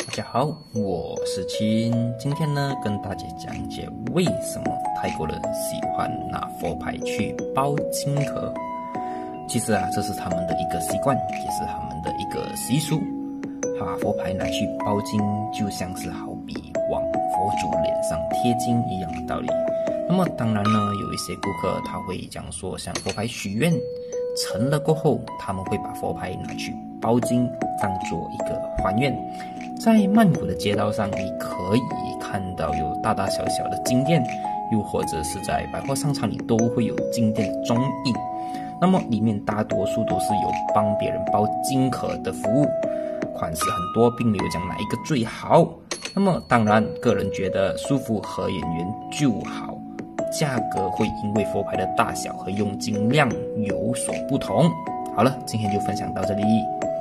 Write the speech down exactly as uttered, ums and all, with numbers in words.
大家好，我是亲。今天呢，跟大家讲解为什么泰国人喜欢拿佛牌去包金壳。其实啊，这是他们的一个习惯，也是他们的一个习俗。把佛牌拿去包金，就像是好比往佛祖脸上贴金一样的道理。那么当然呢，有一些顾客他会讲说，向佛牌许愿成了过后，他们会把佛牌拿去包金，当做一个还愿。在曼谷的街道上，你可以看到有大大小小的金店，又或者是在百货商场里都会有金店的踪影。那么里面大多数都是有帮别人包金壳的服务，款式很多，并没有讲哪一个最好。那么当然，个人觉得舒服和眼缘就好，价格会因为佛牌的大小和用金量有所不同。好了，今天就分享到这里。